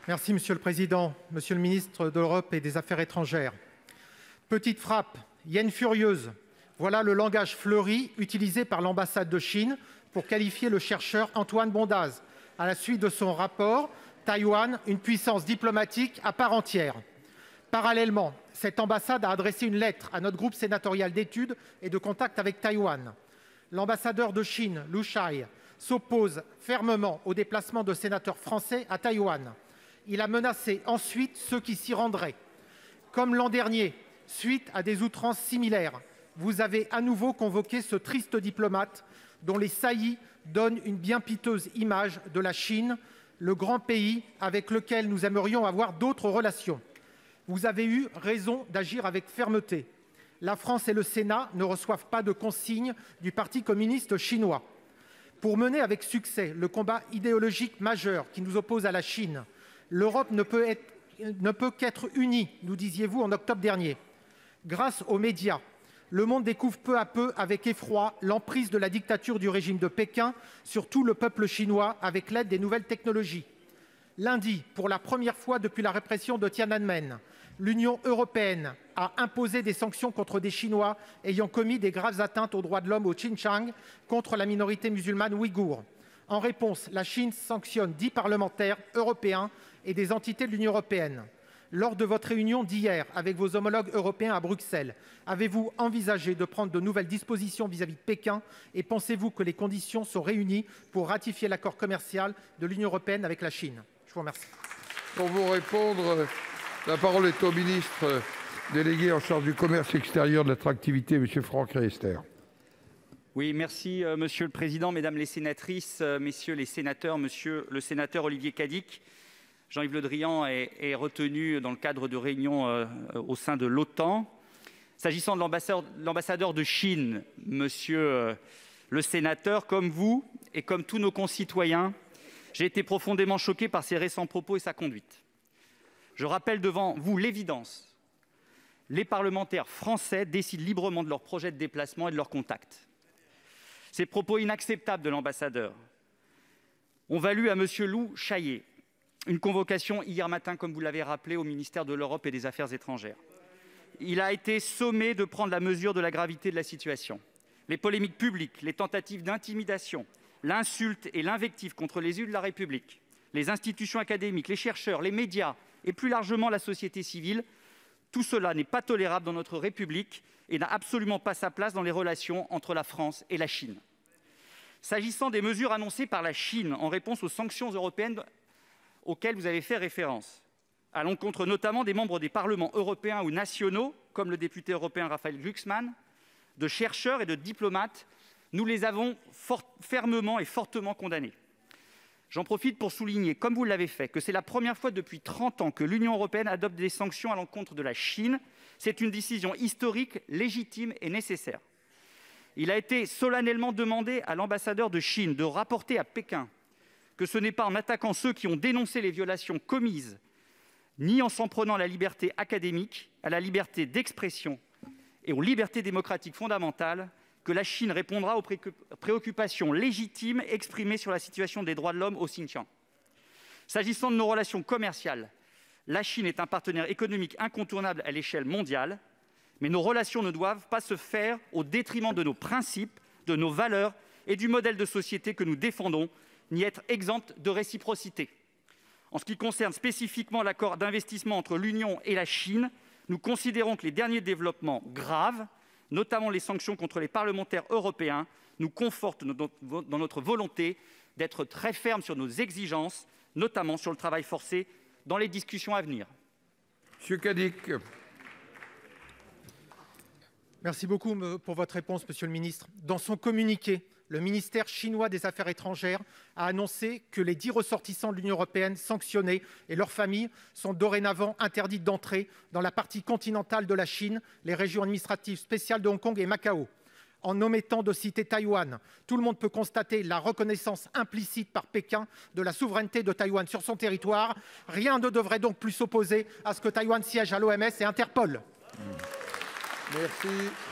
Merci, Monsieur le Président, Monsieur le ministre de l'Europe et des Affaires étrangères. Petite frappe, hyène furieuse. Voilà le langage fleuri utilisé par l'ambassade de Chine pour qualifier le chercheur Antoine Bondaz, à la suite de son rapport « Taïwan, une puissance diplomatique à part entière ». Parallèlement, cette ambassade a adressé une lettre à notre groupe sénatorial d'études et de contact avec Taïwan. L'ambassadeur de Chine, Lu Shai, s'oppose fermement au déplacement de sénateurs français à Taïwan. Il a menacé ensuite ceux qui s'y rendraient. Comme l'an dernier, suite à des outrances similaires, vous avez à nouveau convoqué ce triste diplomate dont les saillies donnent une bien piteuse image de la Chine, le grand pays avec lequel nous aimerions avoir d'autres relations. Vous avez eu raison d'agir avec fermeté. La France et le Sénat ne reçoivent pas de consignes du Parti communiste chinois. Pour mener avec succès le combat idéologique majeur qui nous oppose à la Chine, l'Europe ne peut qu'être unie, nous disiez-vous en octobre dernier. Grâce aux médias, le monde découvre peu à peu avec effroi l'emprise de la dictature du régime de Pékin sur tout le peuple chinois avec l'aide des nouvelles technologies. Lundi, pour la première fois depuis la répression de Tiananmen, l'Union européenne a imposé des sanctions contre des Chinois ayant commis des graves atteintes aux droits de l'homme au Xinjiang contre la minorité musulmane ouïghour. En réponse, la Chine sanctionne 10 parlementaires européens et des entités de l'Union européenne. Lors de votre réunion d'hier avec vos homologues européens à Bruxelles, avez-vous envisagé de prendre de nouvelles dispositions vis-à-vis de Pékin et pensez-vous que les conditions sont réunies pour ratifier l'accord commercial de l'Union européenne avec la Chine? Je vous remercie. Pour vous répondre, la parole est au ministre délégué en charge du commerce extérieur, de l'attractivité, M. Franck Riester. Oui, merci Monsieur le Président, Mesdames les sénatrices, Messieurs les sénateurs, Monsieur le sénateur Olivier Cadic. Jean-Yves Le Drian est retenu dans le cadre de réunions au sein de l'OTAN. S'agissant de l'ambassadeur de Chine, Monsieur le sénateur, comme vous et comme tous nos concitoyens, j'ai été profondément choqué par ses récents propos et sa conduite. Je rappelle devant vous l'évidence. Les parlementaires français décident librement de leur projet de déplacement et de leurs contacts. Ces propos inacceptables de l'ambassadeur ont valu à M. Lu Shai une convocation hier matin, comme vous l'avez rappelé, au ministère de l'Europe et des Affaires étrangères. Il a été sommé de prendre la mesure de la gravité de la situation. Les polémiques publiques, les tentatives d'intimidation, l'insulte et l'invective contre les élus de la République, les institutions académiques, les chercheurs, les médias et plus largement la société civile, tout cela n'est pas tolérable dans notre République et n'a absolument pas sa place dans les relations entre la France et la Chine. S'agissant des mesures annoncées par la Chine en réponse aux sanctions européennes auxquelles vous avez fait référence, à l'encontre notamment des membres des parlements européens ou nationaux, comme le député européen Raphaël Glucksmann, de chercheurs et de diplomates, nous les avons fermement et fortement condamnés. J'en profite pour souligner, comme vous l'avez fait, que c'est la première fois depuis 30 ans que l'Union européenne adopte des sanctions à l'encontre de la Chine. C'est une décision historique, légitime et nécessaire. Il a été solennellement demandé à l'ambassadeur de Chine de rapporter à Pékin que ce n'est pas en attaquant ceux qui ont dénoncé les violations commises, ni en s'en prenant à la liberté académique, à la liberté d'expression et aux libertés démocratiques fondamentales, que la Chine répondra aux préoccupations légitimes exprimées sur la situation des droits de l'homme au Xinjiang. S'agissant de nos relations commerciales, la Chine est un partenaire économique incontournable à l'échelle mondiale, mais nos relations ne doivent pas se faire au détriment de nos principes, de nos valeurs et du modèle de société que nous défendons, ni être exemptes de réciprocité. En ce qui concerne spécifiquement l'accord d'investissement entre l'Union et la Chine, nous considérons que les derniers développements graves, notamment les sanctions contre les parlementaires européens, nous confortent dans notre volonté d'être très fermes sur nos exigences, notamment sur le travail forcé, dans les discussions à venir. Monsieur Cadic. Merci beaucoup pour votre réponse, Monsieur le ministre. Dans son communiqué, le ministère chinois des Affaires étrangères a annoncé que les 10 ressortissants de l'Union européenne sanctionnés et leurs familles sont dorénavant interdits d'entrer dans la partie continentale de la Chine, les régions administratives spéciales de Hong Kong et Macao. En omettant de citer Taïwan, tout le monde peut constater la reconnaissance implicite par Pékin de la souveraineté de Taïwan sur son territoire. Rien ne devrait donc plus s'opposer à ce que Taïwan siège à l'OMS et Interpol. Merci.